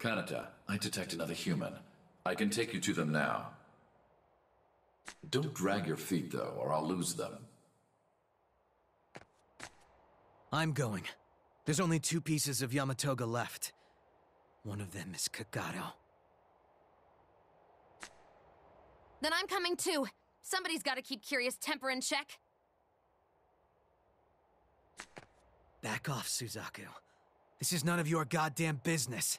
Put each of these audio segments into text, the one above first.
Kanata, I detect another human. I can take you to them now. Don't drag your feet, though, or I'll lose them. I'm going. There's only 2 pieces of Yamatoga left. One of them is Kagato. Then I'm coming too. Somebody's gotta keep Kiria's temper in check. Back off, Suzaku. This is none of your goddamn business.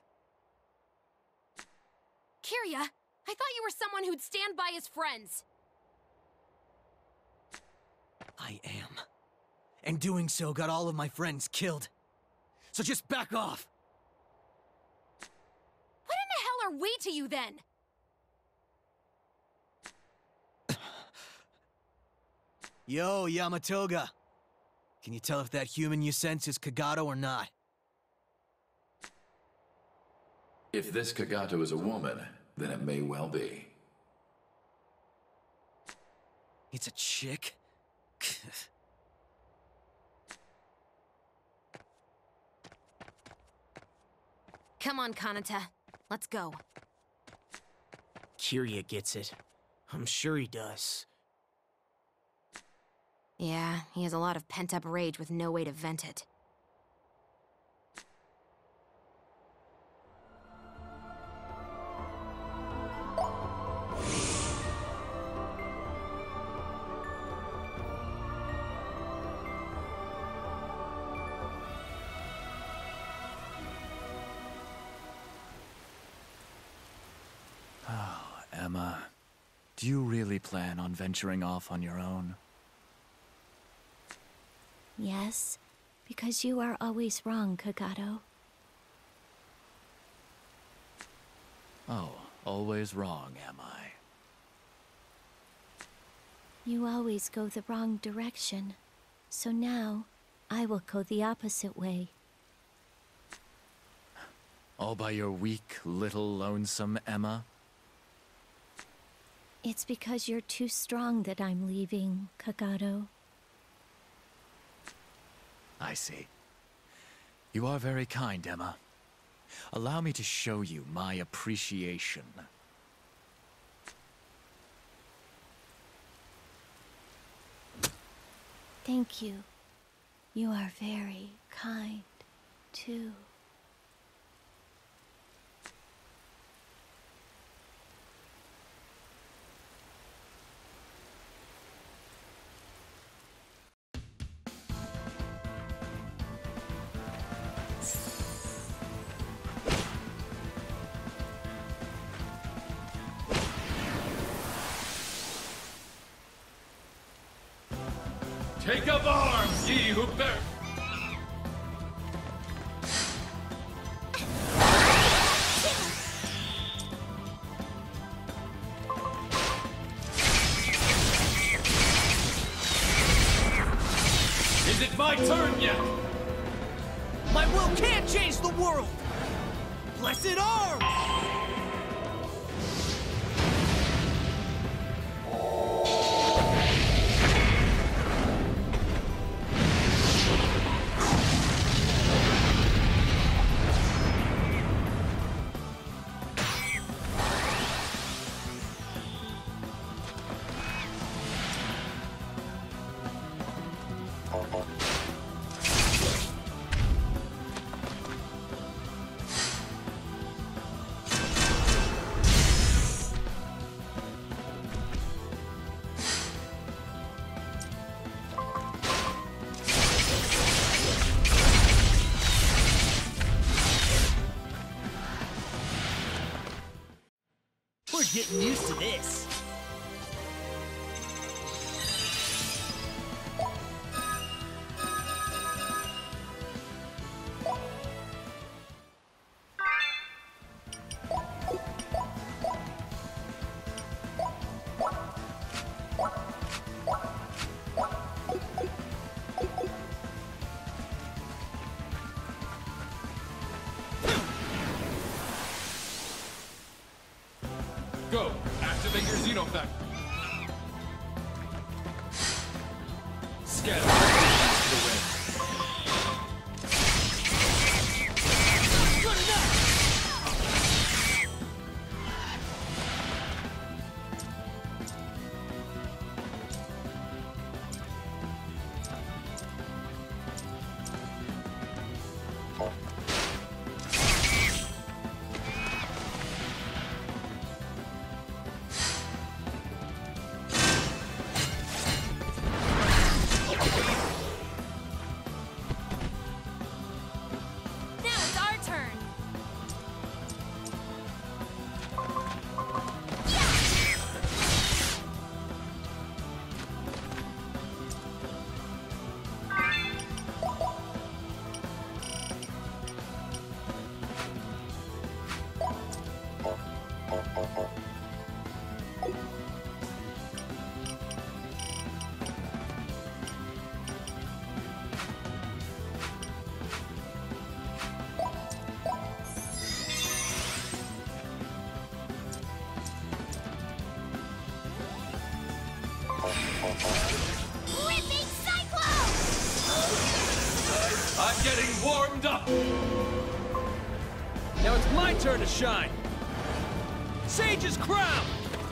Kiria, I thought you were someone who'd stand by his friends. I am. And doing so got all of my friends killed. So just back off! What in the hell are we to you then? Yo, Yamatoga. Can you tell if that human you sense is Kagato or not? If this Kagato is a woman, then it may well be. It's a chick? Come on, Kanata. Let's go. Kiria gets it. I'm sure he does. Yeah, he has a lot of pent-up rage with no way to vent it. Oh, Emma. Do you really plan on venturing off on your own? Yes, because you are always wrong, Kagato. Oh, always wrong, am I? You always go the wrong direction. So now, I will go the opposite way. All by your weak, little lonesome Emma? It's because you're too strong that I'm leaving, Kagato. I see. You are very kind, Emma. Allow me to show you my appreciation. Thank you. You are very kind, too. Take up arms, ye who bear... Is it my turn yet? My will can't change the world! Blessed arms! We're getting used to this. Go! Activate your Xenofact! Scatter to the wind. Good enough! getting warmed up! Now it's my turn to shine! Sage's crown!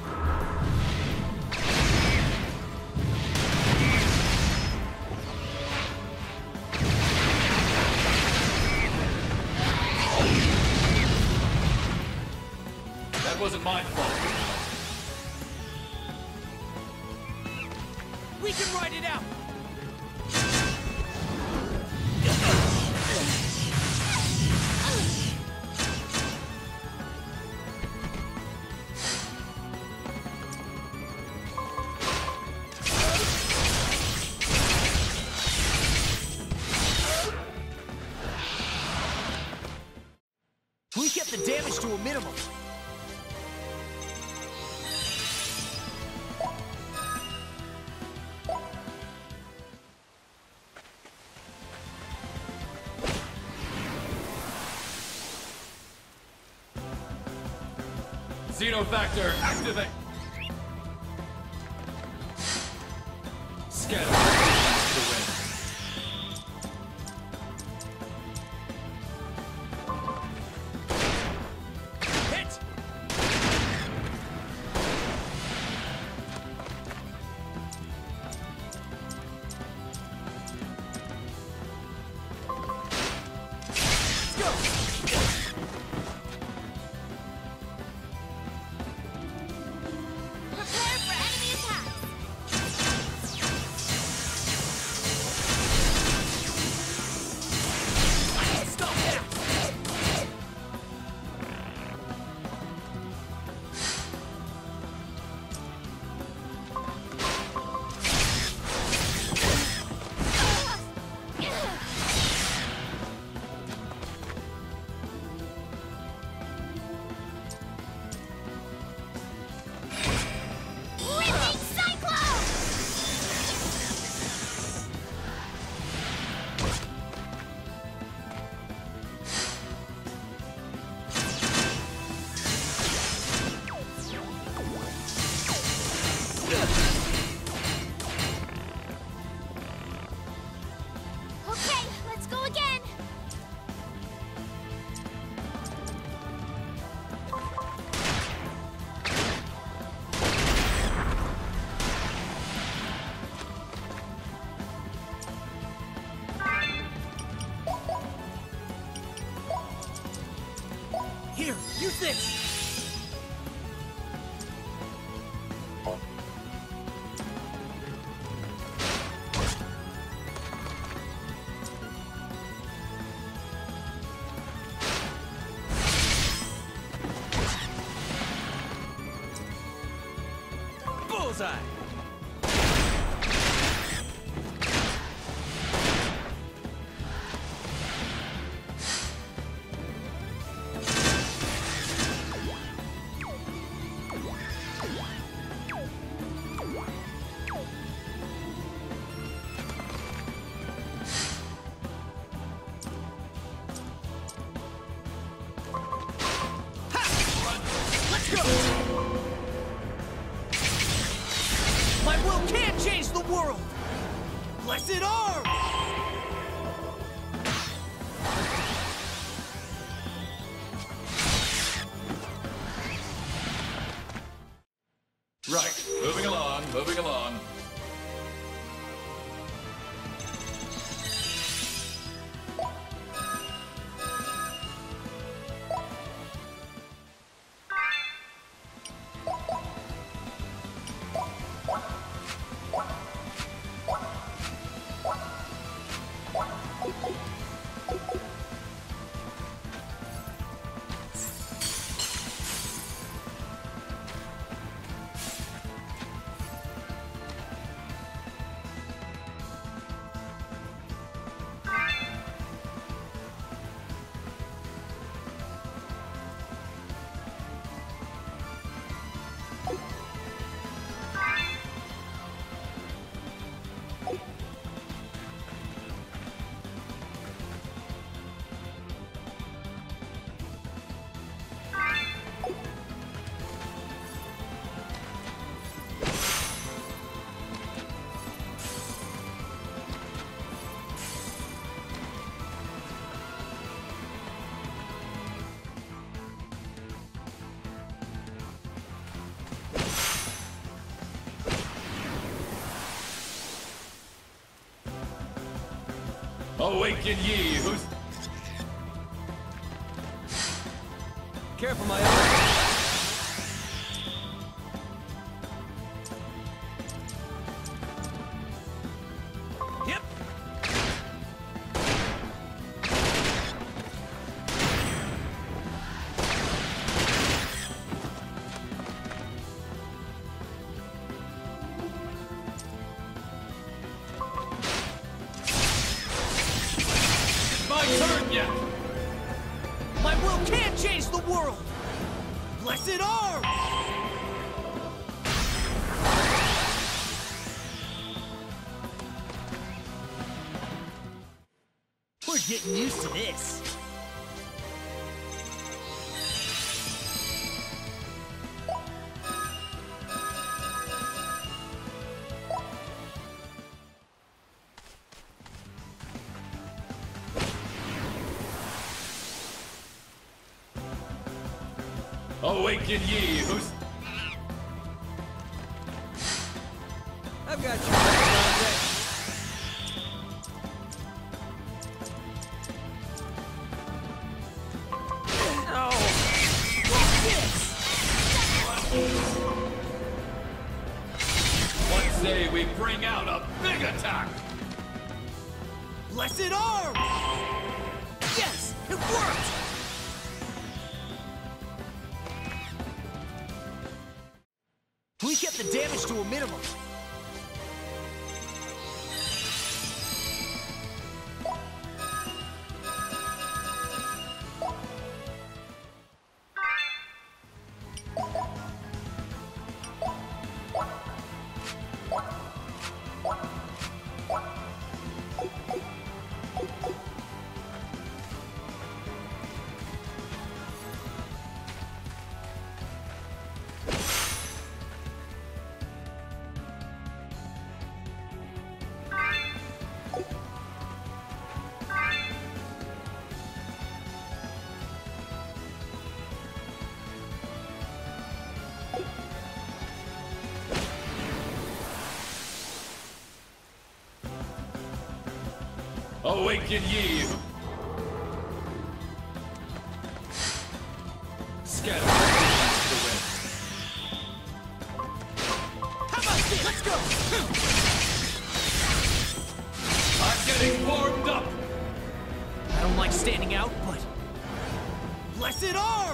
That wasn't my fault. We can ride it out! We kept the damage to a minimum. Xenofactor, activate! Scatter the wind. Hit! Prepare for enemy attacks! Stop that! Whipping Cyclone! Okay, let's go again! Here, use this! Bullseye! Let's go! My will can change the world! Blessed arm! Right, moving along, moving along. Awaken ye, who's... Careful, my own. Yep. My turn yet! My will can change the world! Blessed arm! We're getting used to this. Awaken ye, who's... I've got you on deck. What say we bring out a big attack? Blessed arm! Yes, it worked! We kept the damage to a minimum. Awaken ye! Scatter the wind. How about this? Let's go! I'm getting warmed up! I don't like standing out, but... Blessed arm!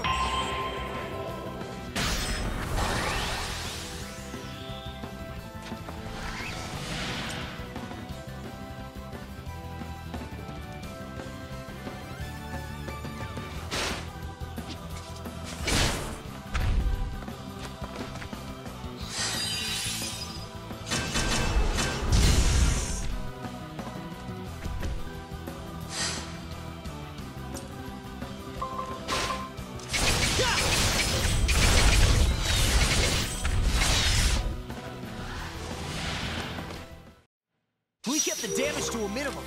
We kept the damage to a minimum.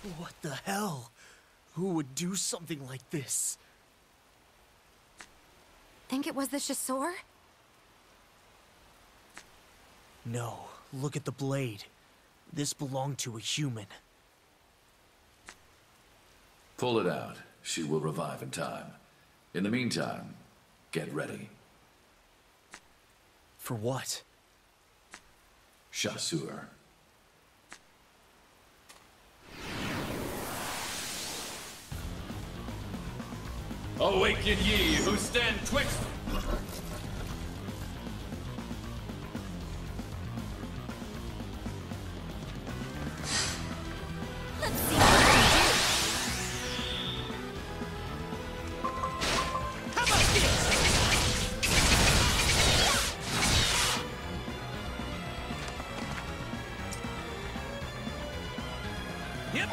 What the hell? Who would do something like this? Think it was the Chasseur? No, look at the blade. This belonged to a human. Pull it out. She will revive in time. In the meantime, get ready. For what? Chasseur. Awaken ye who stand twixt. Let's see what we can do. How about this? Yep.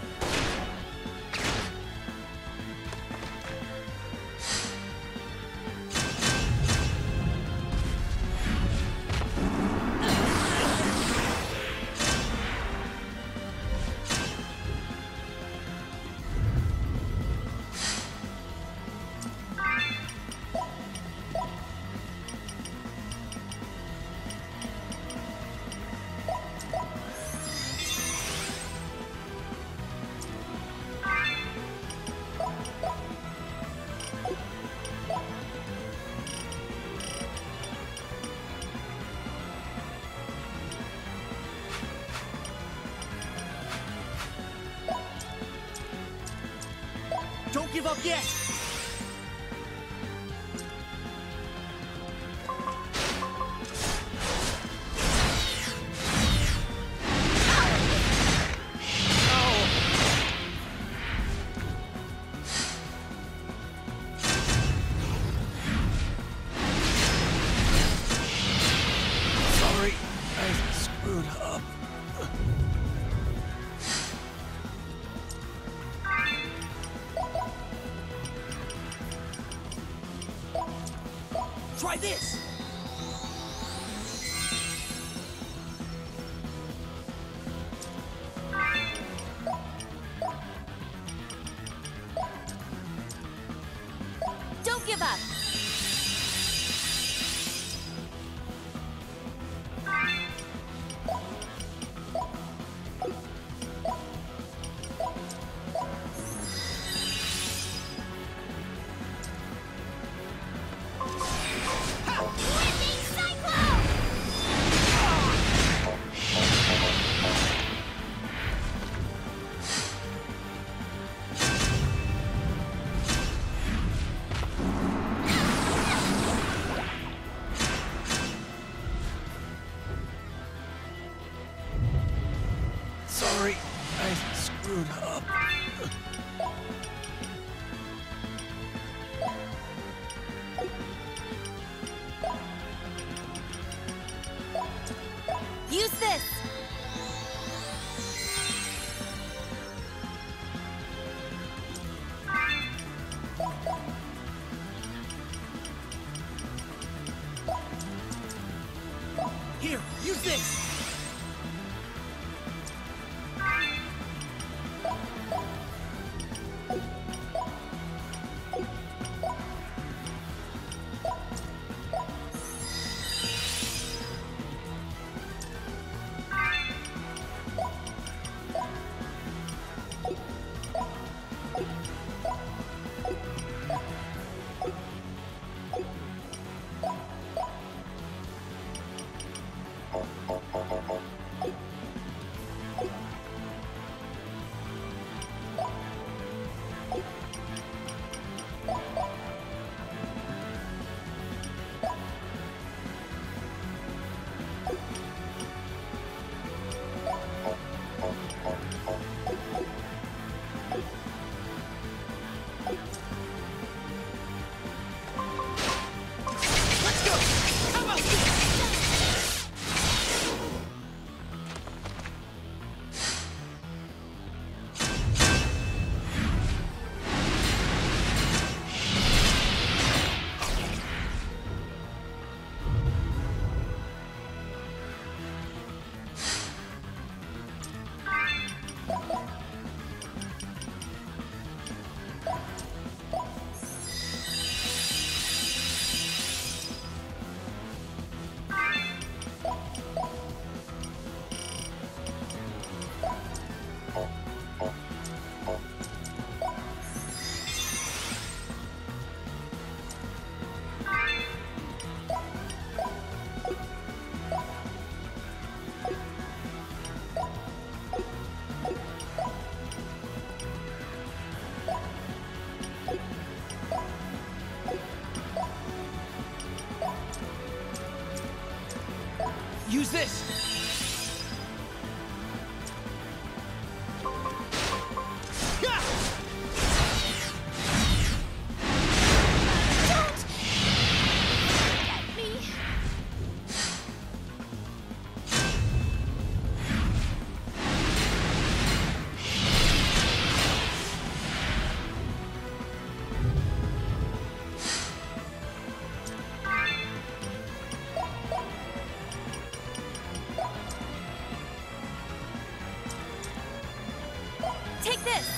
Don't give up yet! Sorry, I screwed up. Try this! Don't give up. Lightning Cyclone! Sorry, I screwed up. Use this! Here, use this! Use this! Yeah! Get me! Take this!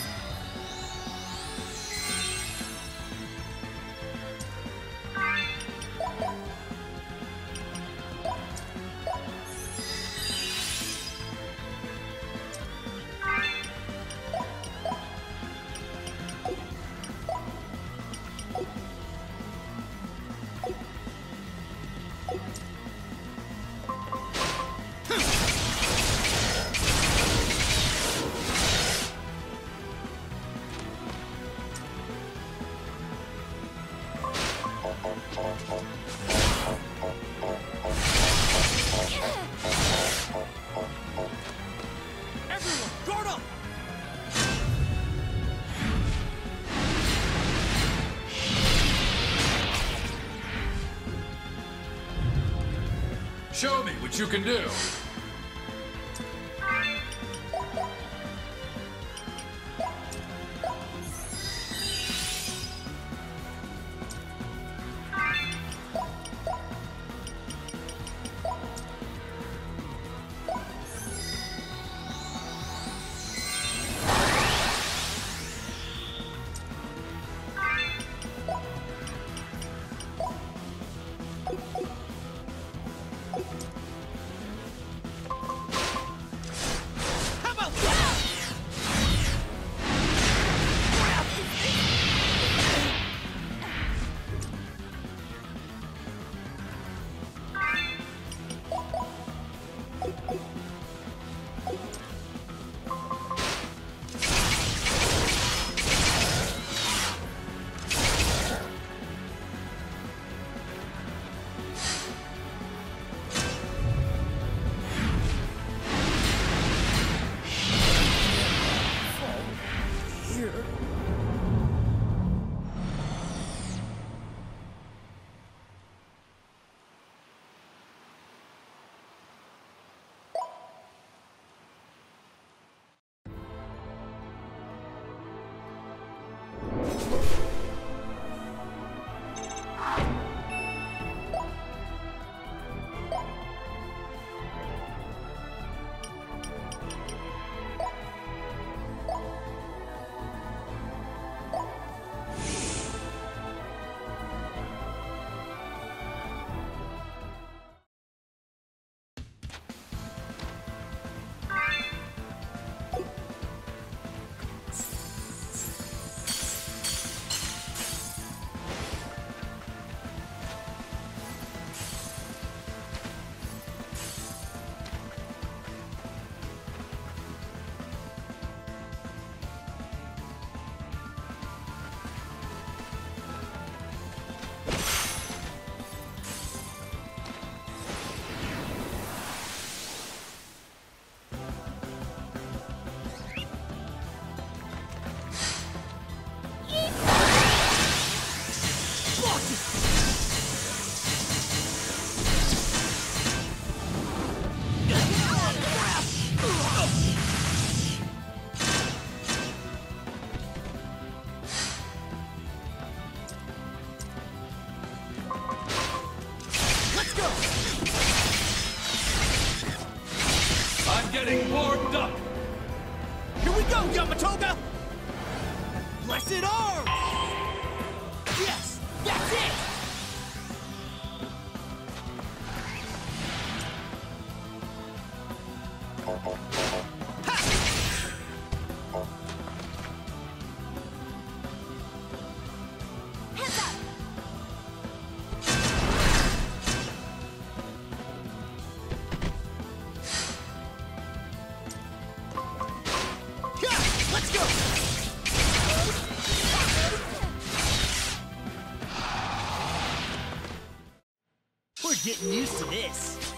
Everyone, guard up! Show me what you can do. How about that? I'm getting warmed up. Here we go, Yamatoga! Blessed arm! Yes, that's it! Heads up! Yeah, let's go! We're getting used to this.